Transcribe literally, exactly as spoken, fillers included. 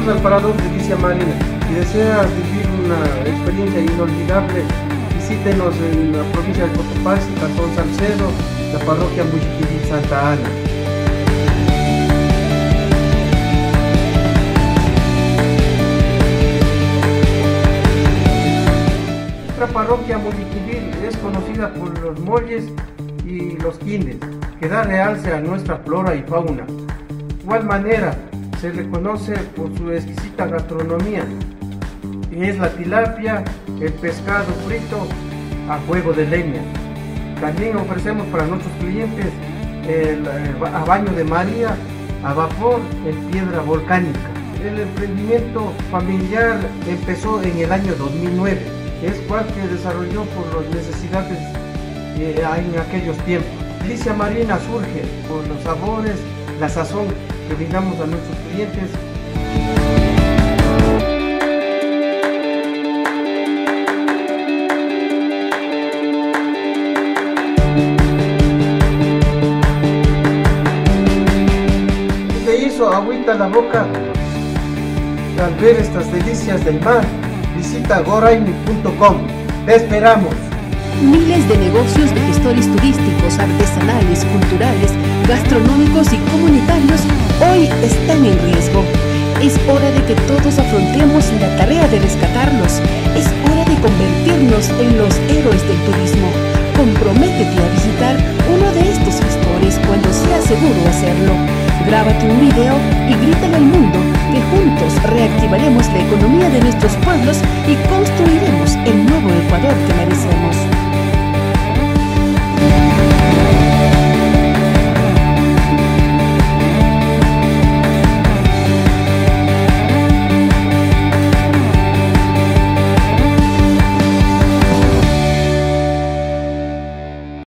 bienvenidos al Parador de Delicia Marina. Si deseas vivir una experiencia inolvidable, visítenos en la provincia de Cotopaxi, Cantón Salcedo, la parroquia Muyiquivil Santa Ana. Nuestra parroquia Muyiquivil es conocida por los molles y los quindes, que da realce a nuestra flora y fauna. De igual manera, se le conoce por su exquisita gastronomía, que es la tilapia, el pescado frito a fuego de leña. También ofrecemos para nuestros clientes el, el a baño de María, a vapor, en piedra volcánica. El emprendimiento familiar empezó en el año dos mil nueve, es cual que desarrolló por las necesidades eh, en aquellos tiempos. Delicia Marina surge por los sabores, la sazón que brindamos a nuestros clientes. Te hizo agüita la boca al ver estas delicias del mar. Visita goraimi punto com. Te esperamos. Miles de negocios de gestores turísticos, artesanales, culturales, gastronómicos y comunitarios hoy están en riesgo. Es hora de que todos afrontemos la tarea de rescatarlos. Es hora de convertirnos en los héroes del turismo. Comprométete a visitar uno de estos gestores cuando sea seguro hacerlo. Grábate un video y grítale al mundo que juntos reactivaremos la economía de nuestros pueblos